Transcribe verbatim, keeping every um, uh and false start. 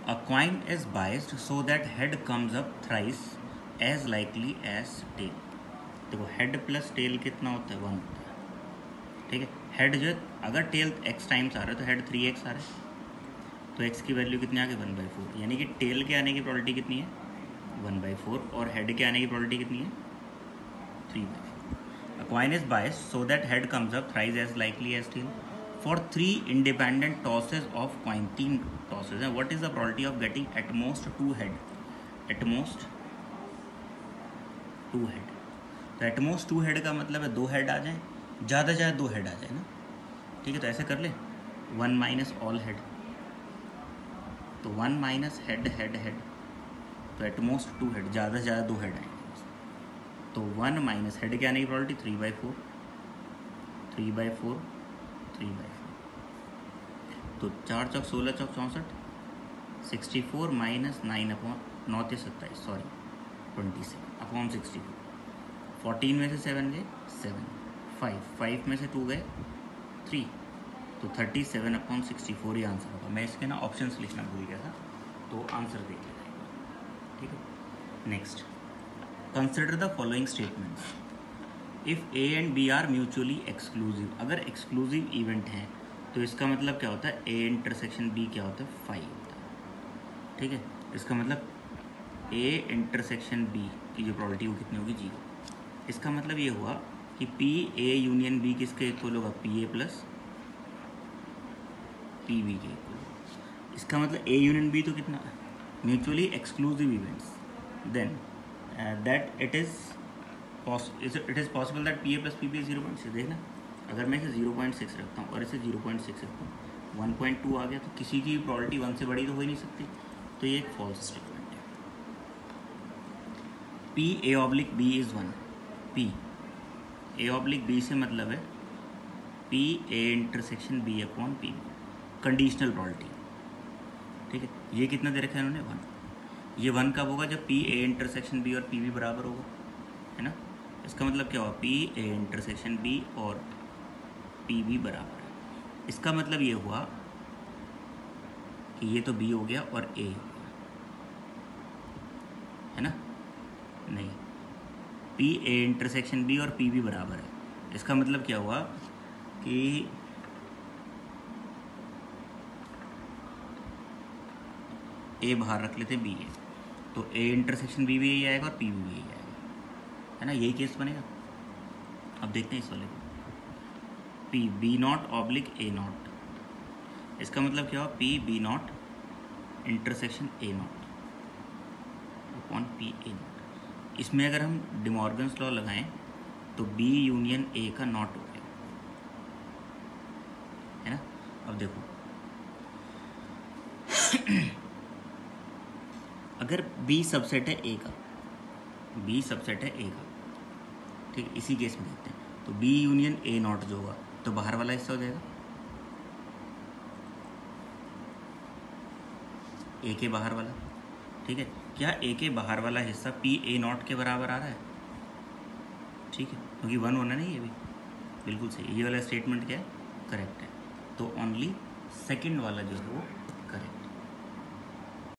A coin is biased so that head comes up thrice as likely as tail. देखो head plus tail कितना होता है, one होता है, ठीक है। हेड जो है अगर टेल एक्स टाइम्स आ रहा है तो हेड थ्री एक्स आ रहा है, तो एक्स की वैल्यू कितनी आ गई, वन बाई फोर, यानी कि टेल के आने की प्रोबेबिलिटी कितनी है, वन बाई फोर, और हेड के आने की प्रोबेबिलिटी कितनी है, three by four. A coin is biased so that head comes up thrice as likely as tail for three independent tosses of coin, तीन टॉसेज हैं। What is the probability of getting at most two head, at most two head. तो at most two head का मतलब है दो head आ जाए, ज़्यादा से ज़्यादा दो हेड आ जाए ना, ठीक है। तो ऐसे कर ले, वन माइनस ऑल हेड, तो one minus head head head, तो एटमोस्ट टू हेड, ज़्यादा से ज़्यादा दो हेड आएंगे। तो वन माइनस हेड के आने की probability three by four, three by four, three by four, तो चार चौक सोलह चौक चौंसठ, sixty four minus nine upon नौ ते सत्ताईस, sorry twenty seven upon sixty four, fourteen में से सेवन गए सेवन, फाइव, फाइव में से टू गए थ्री, तो thirty seven upon sixty four ही आंसर होगा। मैं इसके ना ऑप्शंस लिखना भूल गया था, तो आंसर देख लेना, ठीक है। Next, consider the following statements. If A and B are mutually exclusive, अगर एक्सक्लूसिव इवेंट हैं तो इसका मतलब क्या होता है, ए इंटरसेक्शन बी क्या होता है, फाइव होता है, ठीक है। इसका मतलब ए इंटरसेक्शन बी की जो प्रोबेबिलिटी वो कितनी होगी, जीरो। इसका मतलब ये हुआ कि पी ए यूनियन बी किसके इक्वल होगा, P A plus P B के इक्वल। इसका मतलब ए यूनियन बी तो कितना, mutually exclusive events, then that it is it is possible that P A plus P B zero point six. देखना, अगर मैं इसे जीरो पॉइंट सिक्स रखता हूँ और इसे जीरो पॉइंट सिक्स रखता हूँ, वन पॉइंट टू आ गया, तो किसी की प्रोबेबिलिटी वन से बड़ी तो हो ही नहीं सकती, तो ये एक फॉल्स स्टेटमेंट है। P A oblique B is one, P A oblique B से मतलब है P A intersection B upon P B, conditional probability, ठीक है। ये कितना दे रखा है इन्होंने, वन। ये वन कब होगा, जब पी ए इंटरसेक्शन बी और पी बी बराबर होगा, है ना। इसका मतलब क्या हुआ, पी ए इंटरसेक्शन बी और पी बी बराबर है। इसका मतलब ये हुआ कि ये तो बी हो गया और ए हो गया, है ना, नहीं, पी ए इंटरसेक्शन बी और पी बी बराबर है। इसका मतलब क्या हुआ कि ए बाहर रख लेते बी ए, तो ए इंटरसेक्शन बी भी यही आएगा और पी बी भी यही आएगा, है ना, यही केस बनेगा। अब देखते हैं इस वाले को, P B not oblique A not, इसका मतलब क्या हुआ, P B not intersection A not upon P A not. इसमें अगर हम डिमॉर्गन्स लॉ लगाएं तो बी यूनियन ए का नॉट हो गया, है ना। अब देखो अगर बी सबसेट है ए का, बी सबसेट है ए का, ठीक, इसी केस में देखते हैं, तो बी यूनियन ए नॉट जो होगा तो बाहर वाला हिस्सा हो जाएगा, ए के बाहर वाला, ठीक है। क्या ए के बाहर वाला हिस्सा पी ए नॉट के बराबर आ रहा है, ठीक है, क्योंकि वन होना नहीं, ये भी बिल्कुल सही, ये वाला स्टेटमेंट क्या है, करेक्ट है। तो ओनली सेकंड वाला जो है वो